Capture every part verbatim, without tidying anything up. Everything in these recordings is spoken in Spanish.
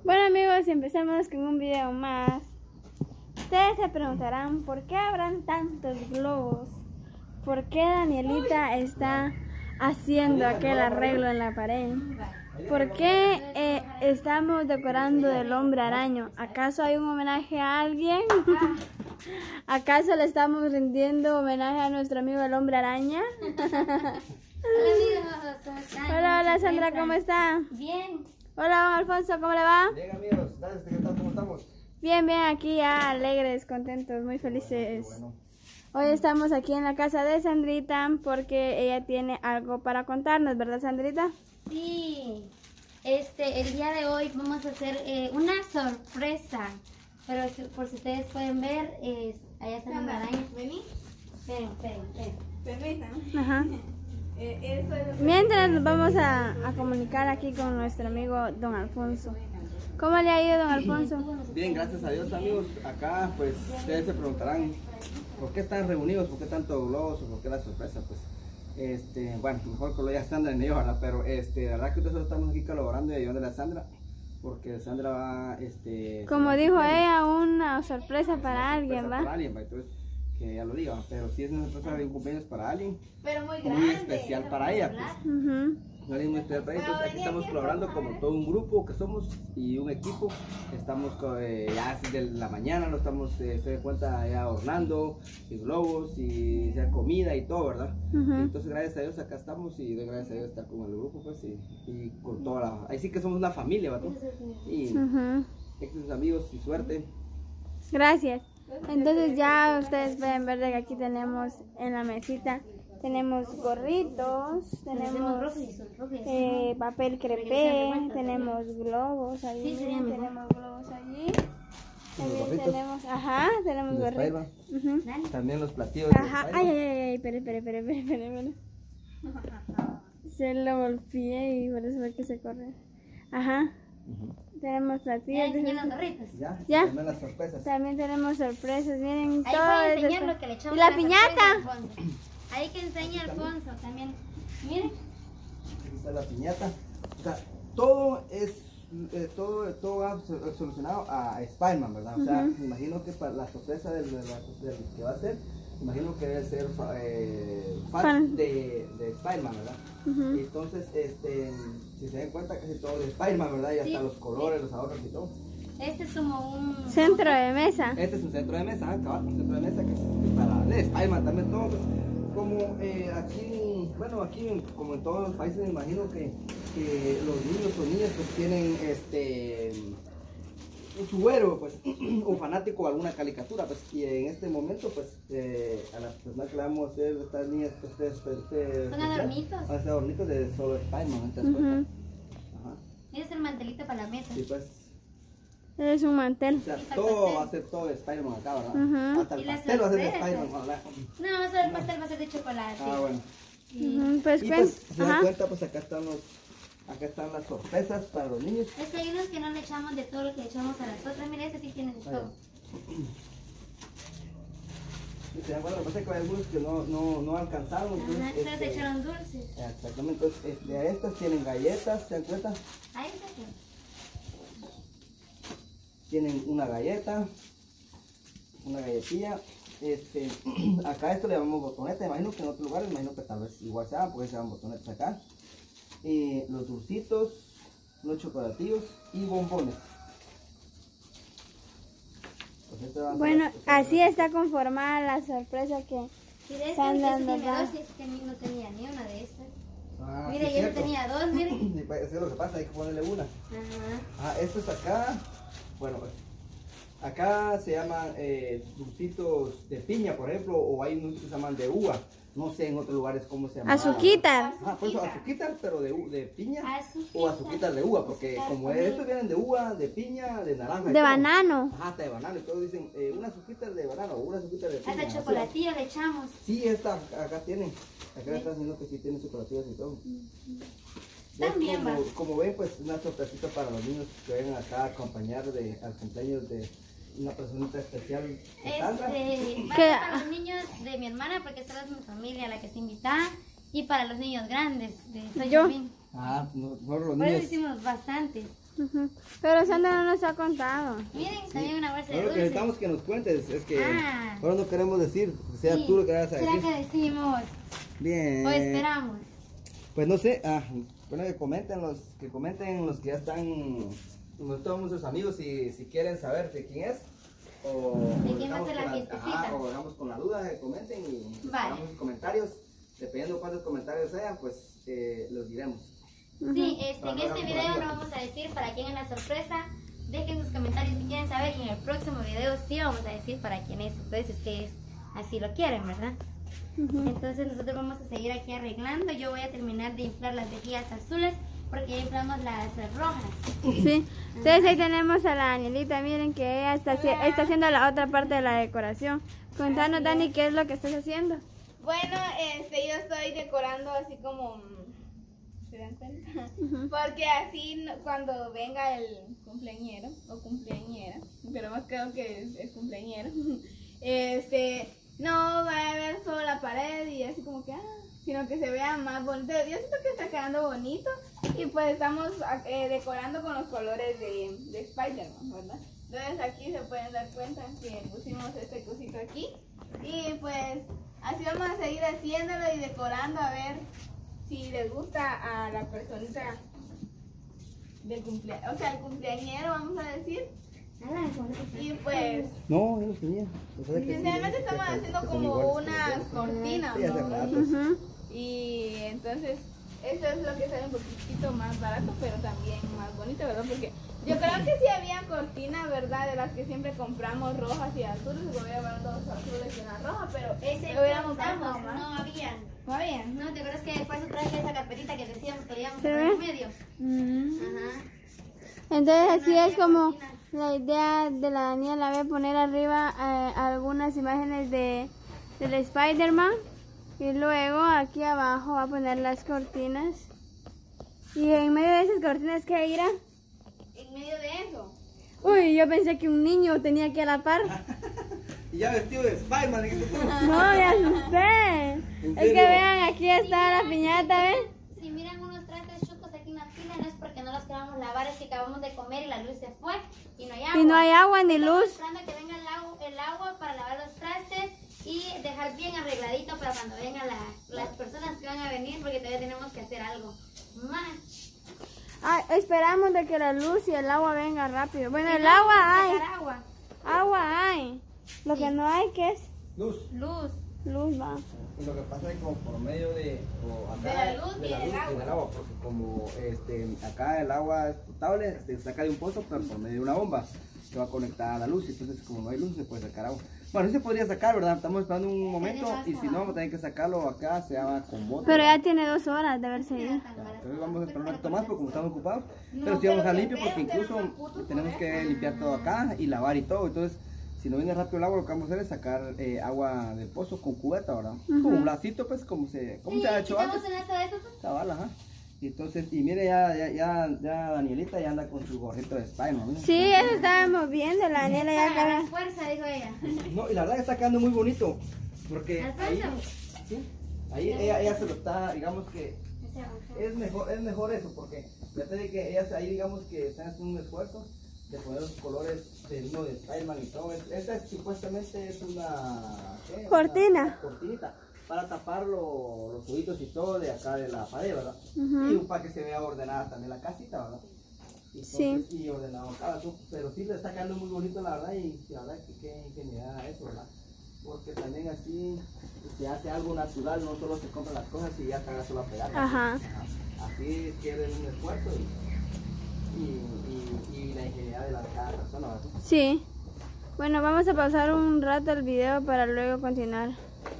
Bueno amigos, empezamos con un video más. Ustedes se preguntarán por qué habrán tantos globos, por qué Danielita está haciendo aquel arreglo en la pared, por qué eh, estamos decorando del hombre araña. ¿Acaso hay un homenaje a alguien? ¿Acaso le estamos rindiendo homenaje a nuestro amigo el hombre araña? Hola amigos, ¿cómo están? Hola, hola Sandra, ¿cómo está? Bien. Hola don Alfonso, ¿cómo le va? Bien amigos, gracias, ¿qué tal? ¿Cómo estamos? Bien, bien, aquí ya alegres, contentos, muy felices. Bueno, Hoy estamos aquí en la casa de Sandrita porque ella tiene algo para contarnos, ¿verdad Sandrita? Sí, este, el día de hoy vamos a hacer eh, una sorpresa. Pero si- por si ustedes pueden ver, es, allá están las arañas. Vení, Esperen, esperen, esperen. permítame. Ajá. Eh, esto es lo que- Mientras nos vamos a, a comunicar aquí con nuestro amigo don Alfonso. ¿Cómo le ha ido don Alfonso? bien, gracias a Dios amigos. Acá pues ustedes se preguntarán por qué están reunidos, por qué tanto globos o por qué la sorpresa. Pues este, bueno, mejor que lo diga Sandra ni yo, ¿verdad? Pero este, la verdad que nosotros estamos aquí colaborando y ayudando a Sandra, porque Sandra va, este... Como se va a dijo cumplir. ella, una sorpresa para Una alguien, sorpresa para ¿va? alguien, ¿va? Entonces, que ella lo diga, ¿va? Pero si es una sorpresa de un cumpleaños para alguien, Pero muy muy grande. especial para ella, pues. Ujú. No hay muy especial para ella. Entonces aquí estamos colaborando como todo un grupo que somos y un equipo. Estamos eh, ya desde la mañana, lo estamos, eh, se da cuenta, ya hornando, y globos, y ya comida y todo, ¿verdad? Ujú. Entonces gracias a Dios acá estamos y doy gracias a Dios estar con el grupo, pues, y, y con toda la... Ahí sí que somos una familia, ¿verdad? Y Ujú. éxitos amigos y suerte. Gracias. Entonces ya ustedes pueden ver de que aquí tenemos en la mesita, tenemos gorritos, Tenemos tenemos rojos y son rojos. eh, papel crepé, tenemos globos allí, Sí, sería mejor. tenemos globos allí, también gorritos. tenemos, ajá, tenemos De gorritos. Spiderman. Ujú. Dale. También los platillos de Ajá, Spiderman. ay, ay, ay, ay, espere, espere, espere, espere, espere, espere. Se lo golpeé y por eso fue que se corre. Ajá, Ujú. tenemos Ya platillos. enseñé los gorritos. Ya, Ya. también las sorpresas. También tenemos sorpresas, miren Ahí todo. voy a es enseñar de- lo que le echamos. ¿Y la a sorpresa piñata? a Alfonso. Ahí que enseña Alfonso también. Miren. Aquí está la piñata. O sea, todo es eh, todo, todo va so- solucionado a Spiderman, ¿verdad? O sea, me imagino que para la sorpresa del, del- del que va a ser, me imagino que debe ser fa- eh, fan Fan. de, de Spiderman, ¿verdad? Ujú. Entonces, este, si se dan cuenta, casi todo de Spiderman, ¿verdad? Y hasta Sí. los colores, los adornos y todo. Este es como un Centro de mesa. Este es un centro de mesa, ah, cabal, un centro de mesa que es para de Spiderman también todo. Pues, como eh, aquí, bueno, aquí como en todos los países me imagino que, que los niños o niñas pues tienen este su héroe, pues, un fanático de alguna caricatura, pues, y en este momento, pues, eh, a las personas que le vamos a hacer estas niñas, pues, este, este, este Son especial, adornitos. van a ser adornitos de solo Spiderman, ¿te das Ujú. cuenta? Ajá, Ese es el mantelito para la mesa. y pues, Es un mantel. o sea, Y para el todo pastel. va a ser todo de Spiderman acá, ¿verdad? Ujú. Hasta el Y las pastel va a ser de sorpresas. Spiderman, ¿verdad? No, vamos a ver, el pastel va a ser de chocolate. Ah, bueno. Sí. Ujú, Pues, Y cuen- pues, si se dan ajá. cuenta, pues acá están los, acá están las sorpresas para los niños. Es que hay unos que no le echamos de todo lo que le echamos a las otras. Mira, este sí tiene de Ah, todo. Y se dan cuenta, lo que pasa es que hay algunos que no, no, no alcanzaron. Entonces, Ajá, estas este, se echaron dulces. exactamente, entonces este, estas tienen galletas, ¿se dan cuenta? Ahí está. aquí. Tienen una galleta, una galletilla. Este, acá esto le llamamos botoneta, imagino que en otros lugares, imagino que tal vez igual sea, porque se llaman botonetas acá. Y los dulcitos, los chocolatillos y bombones. Pues estas van a ser Bueno, las- así está conformada la sorpresa que... Sí, de Están estas, dando este tiene acá. dos y este ni- no tenía ni una de estas. Ah, Mira, sí, yo no cierto. tenía dos, miren. Sí, pues, eso es lo que pasa, hay que ponerle una. Ajá. Ah, esto es acá. Bueno, acá se llaman eh, dulcitos de piña, por ejemplo, o hay unos que se llaman de uva. No sé en otros lugares cómo se llama. Azuquitar. Ah, por eso azuquitar, pero de, u- de piña. Azuquitar. O azuquitar de uva, porque Azuquitar como también. estos vienen de uva, de piña, de naranja. y De todo. banano. Ajá, hasta de banano. Y todos dicen, eh, una azuquitar de banano, o una azuquitar de piña. Hasta así. chocolatillo le echamos. Sí, esta acá tiene. Acá está diciendo que sí tiene chocolatillas y todo. Están bien, como, va. como ven, pues una sorpresita para los niños que vengan acá a acompañar de, al cumpleaños de una personita especial de Sandra. Este, va a ¿Qué? ser para los niños de mi hermana, porque esta es mi familia la que se invita. Y para los niños grandes de Soy Yo. Yasmín. Ah, no, no los Por eso niños. hicimos bastantes. Ujú. Pero Sandra no nos ha contado. Miren, también una bolsa de Lo que dulces. necesitamos que nos cuentes es que Ah. ahora no queremos decir, sea Sí. tú lo que vas a ¿Será decir. que decimos? Bien. ¿O esperamos? Pues no sé, ah, bueno, que comenten los que comenten los que ya están, todos nuestros amigos, si, si quieren saber de quién es. O, ¿De o quién va a dejamos ser la con fiestecita? ajá, o dejamos con la duda, que comenten y Vale. dejamos sus comentarios. Dependiendo de cuántos comentarios sean, pues eh, los diremos. Sí, este, Para en no este darnos video la no duda. vamos a decir para quién es la sorpresa. Dejen sus comentarios si quieren saber y en el próximo video sí vamos a decir para quién es. Entonces ustedes así lo quieren, ¿verdad? Ujú. Entonces nosotros vamos a seguir aquí arreglando. Yo voy a terminar de inflar las vejigas azules porque ya inflamos las rojas. Sí. Entonces ahí tenemos a la Danielita. Miren que ella está, haci- está haciendo la otra parte de la decoración. Contanos, Dani, ¿qué es lo que estás haciendo? Bueno, este, yo estoy decorando así como, mm, ¿se dan cuenta? Porque así no- cuando venga el cumpleañero o cumpleañera, pero más creo que es, es cumpleañero, este, no va a ver solo la pared y así como que, ah, sino que se vea más bonito. Yo siento que está quedando bonito y pues estamos eh, decorando con los colores de, de Spider-Man, ¿verdad? Entonces aquí se pueden dar cuenta que pusimos este cosito aquí y pues así vamos a seguir haciéndolo y decorando a ver si les gusta a la personita del cumpleaños, o sea, el cumpleañero, vamos a decir. Y pues, No, yo los tenía. O sea, que sí, sinceramente que- estamos que- haciendo que son como iguales, unas que- cortinas, Sí, hace ¿no? rato. Ujú. Y entonces, esto es lo que sale un poquitito más barato, pero también más bonito, ¿verdad? Porque yo creo que sí había cortinas, ¿verdad? De las que siempre compramos rojas y azules, y voy a ver dos azules y una roja, pero Ese lo hubiéramos pensamos, gastado más. no había. ¿No había? ¿No te acuerdas que después traje esa carpetita que decíamos que le íbamos a ¿Se poner ve? en medio? Mm. Ajá. Entonces así es como la idea de la Daniela, voy a poner arriba eh, algunas imágenes de del Spider-Man y luego aquí abajo va a poner las cortinas y en medio de esas cortinas que irá. En medio de eso. Uy, yo pensé que un niño tenía que a la par. Y ya vestido de Spider-Man, dijiste tú. No, me asusté. ¿En Es que serio? vean, aquí está la piñata, ¿ven? Si miran unos trastes chucos aquí en la pila, no es porque no los queramos lavar, es que acabamos de comer y la luz se fue y no hay agua. Y no hay agua ni Estamos luz. esperando que venga el agua, el agua para lavar los trastes y dejar bien arregladito para cuando vengan la- las personas que van a venir, porque todavía tenemos que hacer algo más. Ah, esperamos de que la luz y el agua vengan rápido. Bueno, Si el no, agua vamos a hay. sacar agua. Agua hay. Lo que no hay, ¿qué es? Luz. Luz. Luz, va. Y lo que pasa es como por medio de, o acá, De la luz y del agua. y del agua, porque como este, acá el agua es potable, se saca de un pozo, pero por medio de una bomba que va conectada a la luz, entonces como no hay luz se puede sacar agua. Bueno, sí se podría sacar, ¿verdad? Estamos esperando un momento y si no, vamos a tener que sacarlo acá, se llama con bote. Pero ¿verdad? ya tiene dos horas de haberse ido. Entonces vamos a esperar un ratito más porque como estamos ocupados, pero sí vamos a limpio porque incluso tenemos que limpiar todo acá y lavar y todo, entonces si no viene rápido el agua lo que vamos a hacer es sacar eh, agua del pozo con cubeta, ¿verdad? Como un vasito pues como se, como Sí, se ha hecho ¿estamos antes. en eso de eso? pues? Cabal, ajá. Y entonces, y mire ya, ya, ya, ya Danielita ya anda con su gorrito de Spider-Man. ¿no? Sí, eso estábamos viendo. La Daniela ya Para agarrar acaba. fuerza, dijo ella. No, y la verdad que está quedando muy bonito, porque ahí, Alfonso. sí, ahí ella, ella se lo está, digamos que Ese avanzó. es mejor, es mejor eso, porque ya te dije que ellas ahí digamos que están haciendo un esfuerzo de poner los colores del uno de Spider-Man y todo. Es- Esta es, supuestamente es una ¿qué? Cortina. Una cortinita para tapar lo- los ojitos y todo de acá de la pared, ¿verdad? Ujú. Y para que se vea ordenada también la casita, ¿verdad? Entonces, Y ordenado cada tú, pero sí le está quedando muy bonito la verdad y la verdad que qué ingenuidad eso, ¿verdad? Porque también así se hace algo natural, no solo se compran las cosas y ya te hagas sola pegar. Ajá. Así quiere un esfuerzo y, y, y, y la ingenuidad de, la, de cada persona, ¿verdad? Sí. Bueno, vamos a pasar un rato el video para luego continuar.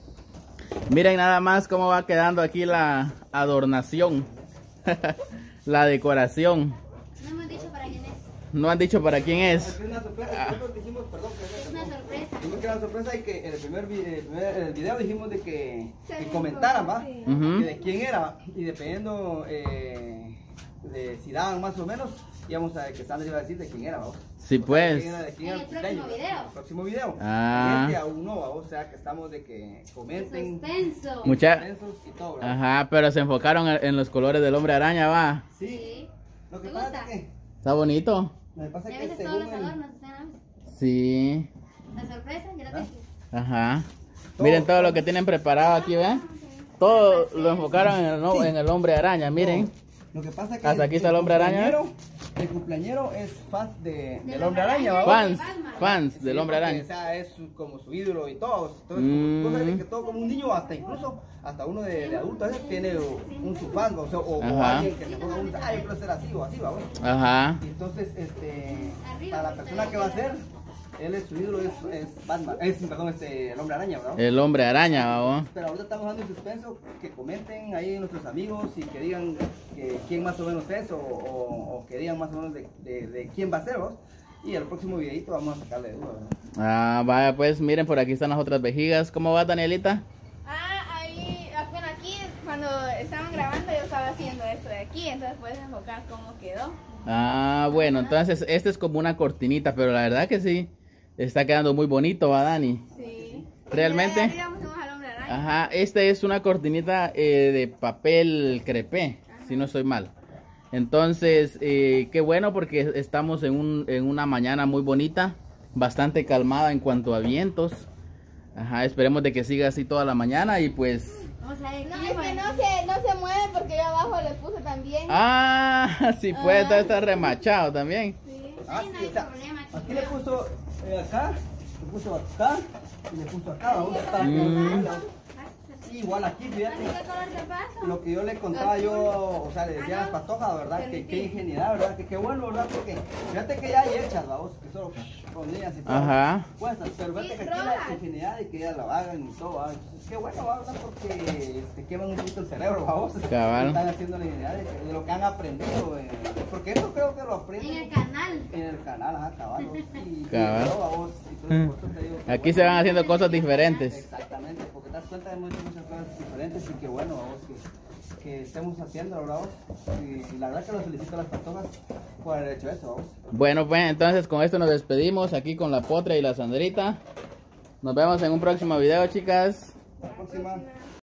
Miren nada más cómo va quedando aquí la adornación, la decoración. No hemos dicho para quién es. No han dicho para quién es. Es una sorpresa, nosotros dijimos, perdón, que Es una sorpresa. dijimos que era una sorpresa y que en el primer, vi- el primer en el video dijimos de que, que comentaran, ¿va? Ujú. Que de quién era y dependiendo eh, de si daban más o menos íbamos a que Sandra iba a decir de quién era, ¿va? Sí, O sea, pues. de quién era, de quién En era el cumpleaños, próximo ¿va? video. En el próximo video. Ah. Y este aún no, ¿va? O sea que estamos de que comenten Suspenso. Mucha- suspensos y todo, ¿verdad? Ajá, pero se enfocaron en en los colores del hombre araña, va. Sí. Sí. Lo que ¿Te pasa gusta? es que Está bonito. Lo que pasa ¿Ya es que viste todos los según el- adornos? ¿Están a la mesa? Sí. La sorpresa, ya la viste. Ajá. Miren todo lo que tienen preparado aquí, ¿ven? Todo lo enfocaron en el, no- en el hombre araña, miren. Lo que pasa es que Hasta aquí está el hombre araña. cumpleañero- El cumpleañero es fan de, del hombre araña, ¿va? Fans, fans del Sí, hombre porque, araña. O sea, es su- como su ídolo y todo. Entonces, Mm. como, tú sabes que todo como un niño, hasta incluso, hasta uno de, de adulto, a veces tiene un su fan, o, sea, o, o Ajá. alguien que se ponga un, ah, yo quiero ser así o así, va, bueno. Ajá. Y entonces, este, para la persona que va a ser, él es su ídolo, es, es Batman, es, perdón, este, el hombre araña, ¿verdad? El hombre araña, vamos. Pero ahorita estamos dando en suspenso, que comenten ahí nuestros amigos y que digan que quién más o menos es o, o, o que digan más o menos de, de, de quién va a ser, ¿vos? Y el próximo videito vamos a sacarle duda, ¿verdad? Ah, vaya, pues miren, por aquí están las otras vejigas. ¿Cómo va, Danielita? Ah, ahí, ah, bueno, aquí cuando estaban grabando yo estaba haciendo esto de aquí, entonces puedes enfocar cómo quedó. Ah, bueno, entonces este es como una cortinita, pero la verdad que sí. Está quedando muy bonito, ¿va, Dani? Sí. ¿Realmente? Y de ahí arriba pusimos al hombre araña. Ajá, esta es una cortinita eh, de papel crepé, si no estoy mal. Entonces, eh, qué bueno porque estamos en, un, en una mañana muy bonita, bastante calmada en cuanto a vientos. Ajá, esperemos de que siga así toda la mañana y pues... Vamos a ver. No, es que no se, no se mueve porque yo abajo le puse también. Ah, sí puede estar, está remachado también. Sí. Ah, Sí, no sí, hay o sea, problema, aquí le puso eh, acá, le puso acá y le puso acá, vamos a estar Mm. igual aquí, fíjate. ¿Qué color te pasa? Lo que yo le contaba yo, o sea, le decía a las patojas, ¿verdad? Que qué ingenuidad, ¿verdad? Que qué bueno, ¿verdad? Porque fíjate que ya hay hechas, vamos, que solo ponías y todo. Ajá. Puestas, pero fíjate que aquí la ingenuidad de que ya lo hagan y todo, ¿verdad? Entonces, qué bueno, ¿verdad? Porque te queman un poquito el cerebro, vamos. Cabal. Están haciendo la ingenuidad de, de lo que han aprendido, eh, porque eso creo que lo En aprenden el canal. en el canal, ajá, cabal. Y, Cabal. y todo, vamos, y todo, por eso te digo que Aquí bueno. se van haciendo cosas diferentes. Exactamente, porque te das cuenta de muchas, muchas cosas diferentes y que bueno, vamos, que, que estemos haciendo, ¿verdad? Vos? Y, y la verdad que los felicito a las patojas por haber hecho eso, vamos. Bueno, pues entonces con esto nos despedimos aquí con la Potra y la Sandrita. Nos vemos en un próximo video, chicas. Hasta la próxima.